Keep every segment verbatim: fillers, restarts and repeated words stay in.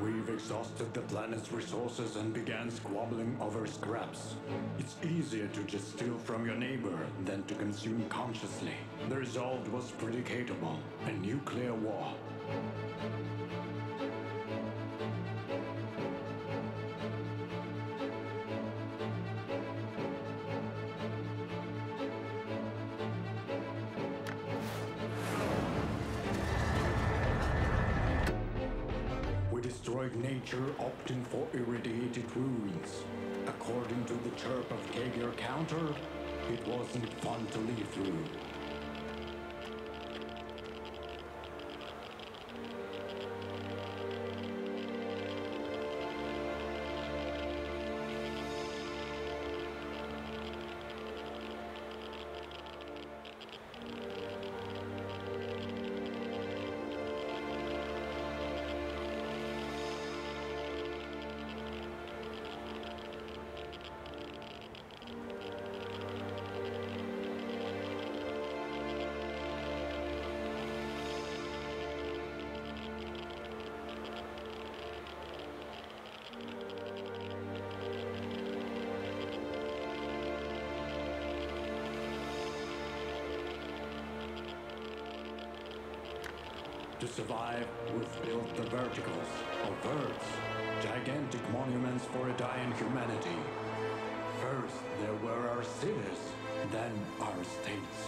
We've exhausted the planet's resources and began squabbling over scraps. It's easier to just steal from your neighbor than to consume consciously. The result was predictable, a nuclear war. Destroyed nature, opting for irradiated ruins. According to the chirp of Kager Counter, it wasn't fun to live through. To survive, we've built the verticals, or verts, gigantic monuments for a dying humanity. First, there were our cities, then our states.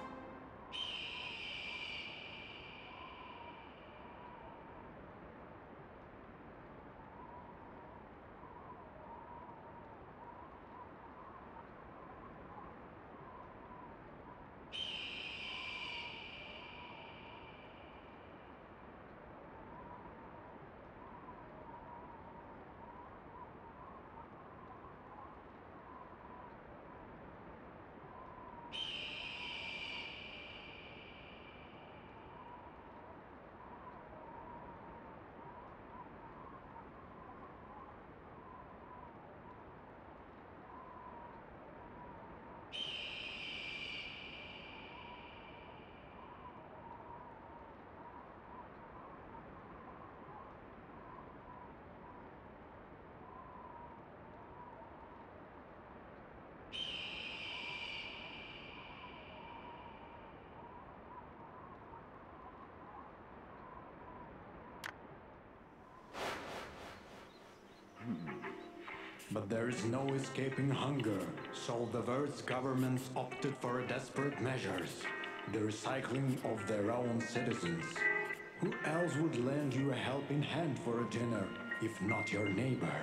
But there is no escaping hunger, so the Vert's governments opted for desperate measures, the recycling of their own citizens. Who else would lend you a helping hand for a dinner, if not your neighbor?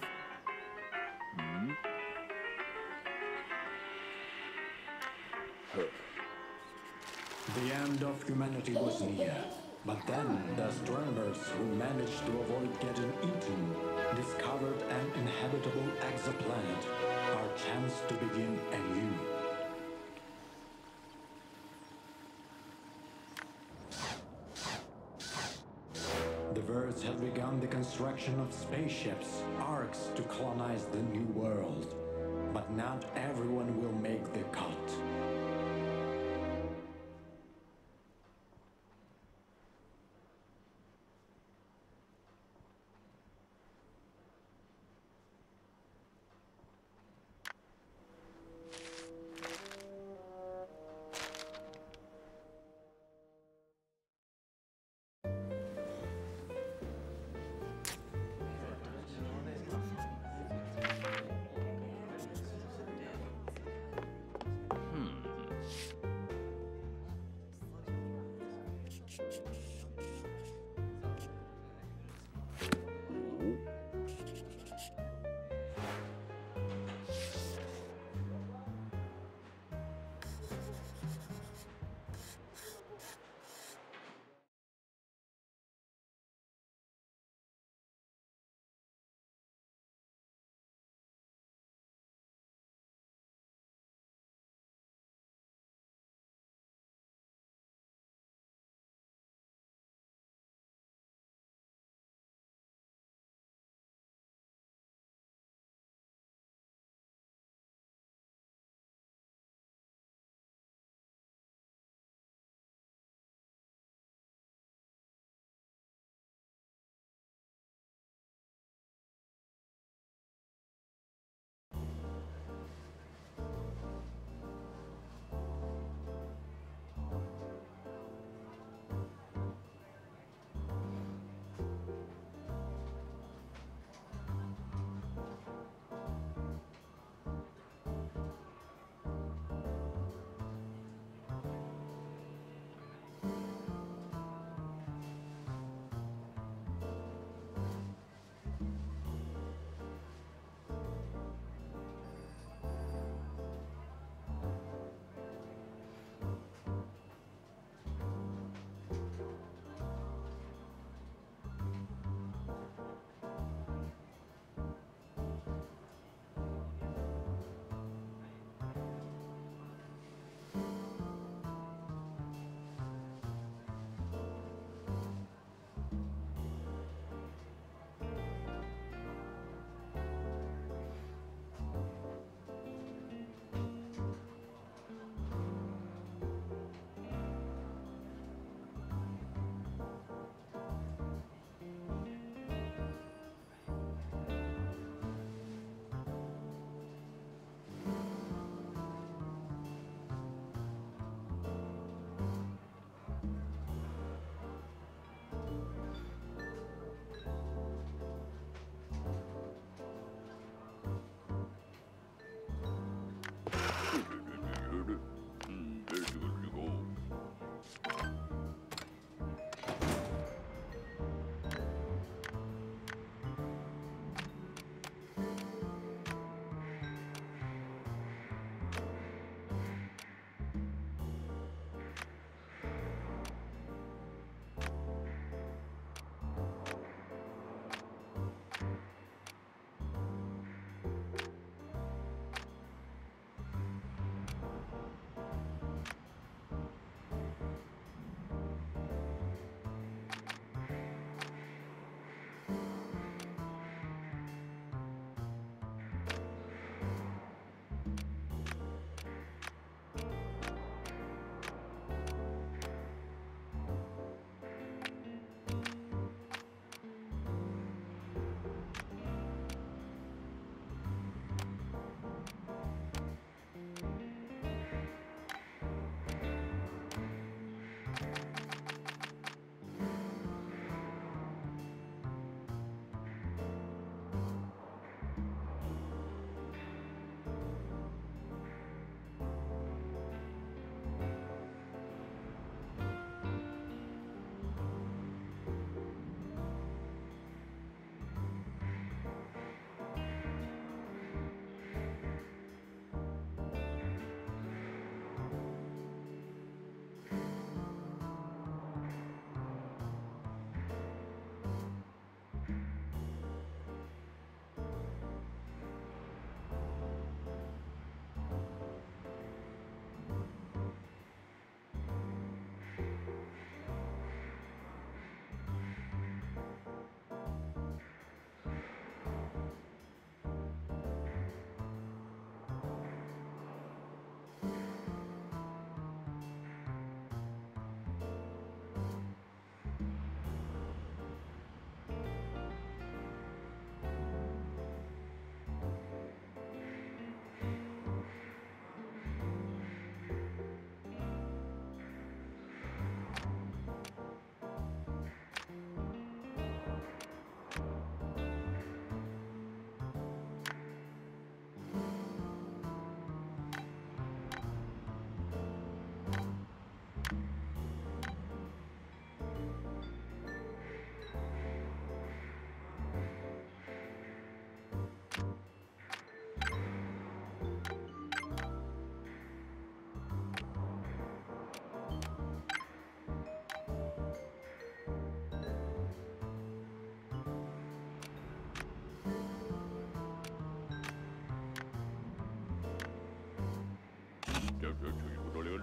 Hmm? The end of humanity was near. But then, the astronomers who managed to avoid getting eaten discovered an inhabitable exoplanet, our chance to begin anew. The Verts had begun the construction of spaceships, arcs to colonize the new world. But not everyone will make the cut.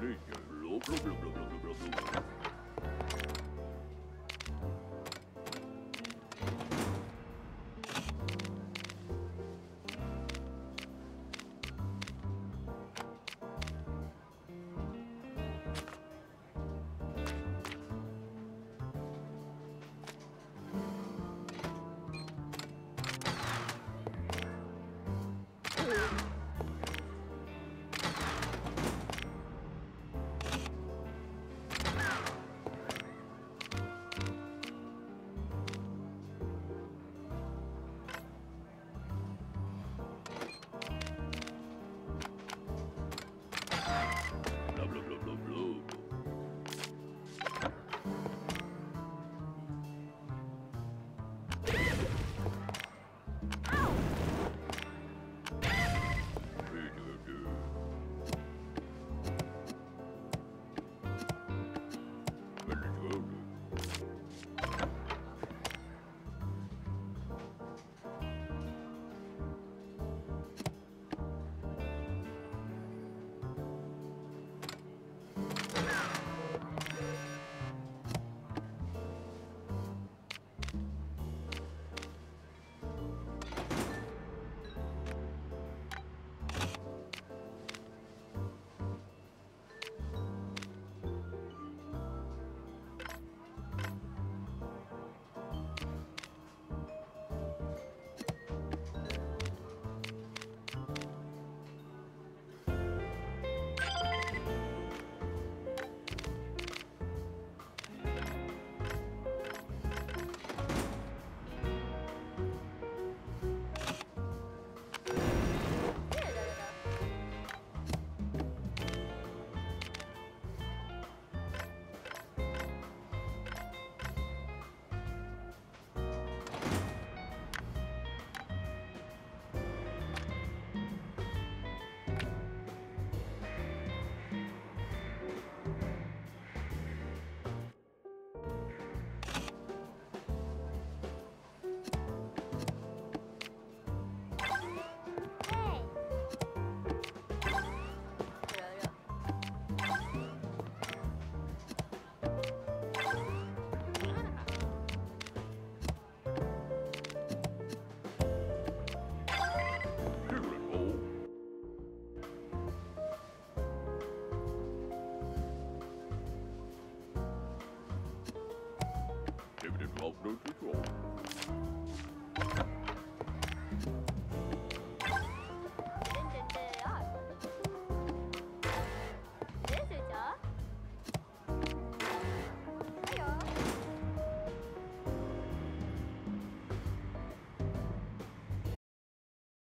Upload control.